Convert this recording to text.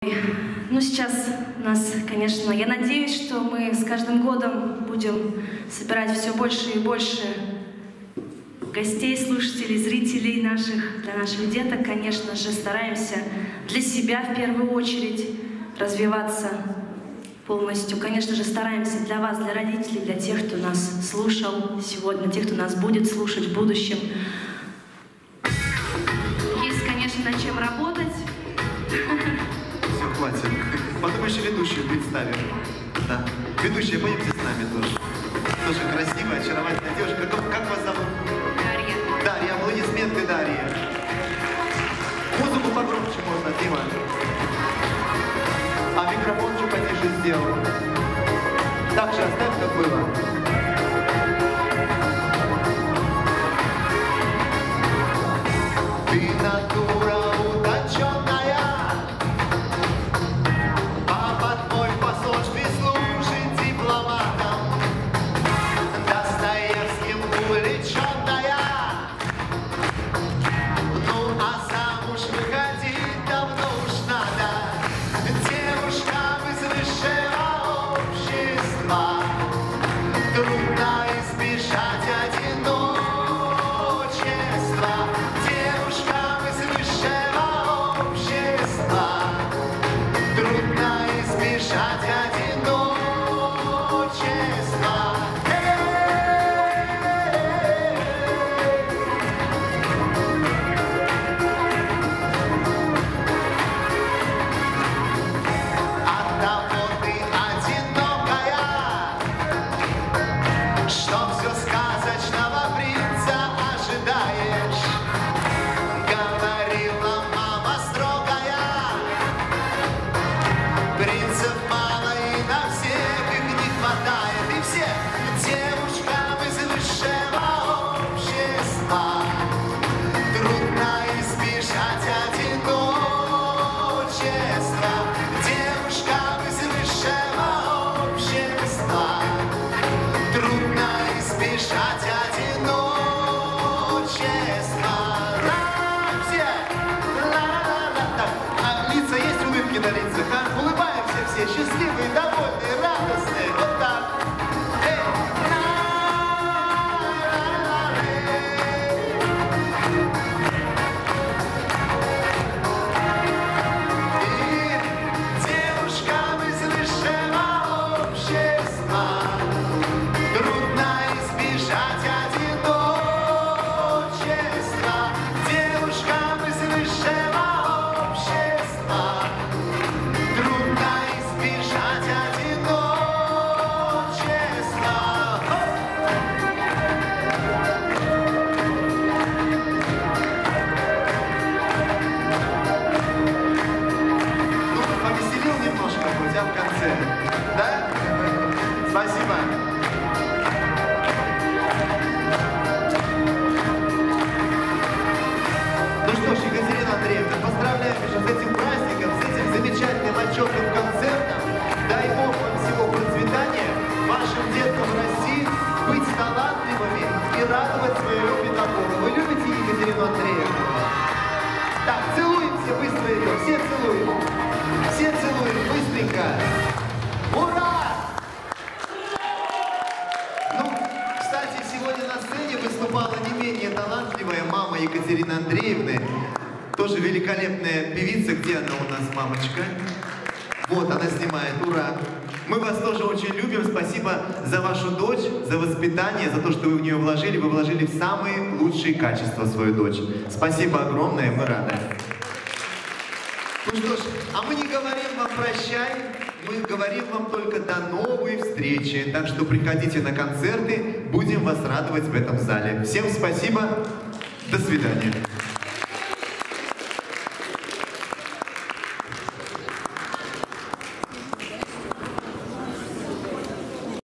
Ну, сейчас у нас, конечно, я надеюсь, что мы с каждым годом будем собирать все больше и больше гостей, слушателей, зрителей наших, для наших деток. Конечно же, стараемся для себя в первую очередь развиваться полностью. Конечно же, стараемся для вас, для родителей, для тех, кто нас слушал сегодня, тех, кто нас будет слушать в будущем. Есть, конечно, над чем работать. Все, хватит. Потом еще ведущую представим. Да. Ведущая, пойдемте с нами тоже. Тоже красивая, очаровательная девушка. Как вас зовут? Дарья. Дарья, аплодисменты Дарье. Музыку погромче можно, Дима. А микрофон чуть потише сделал. Так же оставь, как было. Ты натура утонченная. Папа твой по службе служит дипломатом. Достоевским увлеченная. Ну а замуж выходить давно уж надо. Девушкам из высшего общества трудно избежать одиночества. Девушкам из высшего общества трудно избежать одиночества. Оттого ты одинокая, что все сказочного принца ожидаешь. Говорила мама строгая, принцев мало и на всех их не хватает. И все девушкам из высшего общества трудно избежать одиночества. Девушкам из высшего общества трудно избежать одиночества. Все! Так, а лица есть, улыбки на лицах, а? Улыбаемся все, счастливые, довольные, радостные. Вот так. Эй! И девушкам из высшего общества трудно избежать одиночества. Девушкам из высшего общества трудно избежать одиночества. Ну, повеселил немножко хоть, а в конце? Да? Спасибо. Ну что ж, Екатерина Андреевна, поздравляем еще с этим праздником, с этим замечательным отчетным концертом. Дай Бог вам всего процветания, вашим деткам расти, быть талантливыми и радовать своего педагога. Вы любите Екатерину Андреевну? Так, целуем все быстро ее, все целуем. Все целуем, быстренько. Ура! Ну, кстати, сегодня на сцене выступала не менее талантливая мама Екатерины Андреевны. Тоже великолепная певица. Где она у нас, мамочка? Вот, она снимает. Ура! Мы вас тоже очень любим. Спасибо за вашу дочь, за воспитание, за то, что вы в нее вложили. Вы вложили в самые лучшие качества свою дочь. Спасибо огромное, мы рады. Ну что ж, а мы не говорим вам прощай, мы говорим вам только до новой встречи. Так что приходите на концерты, будем вас радовать в этом зале. Всем спасибо, до свидания.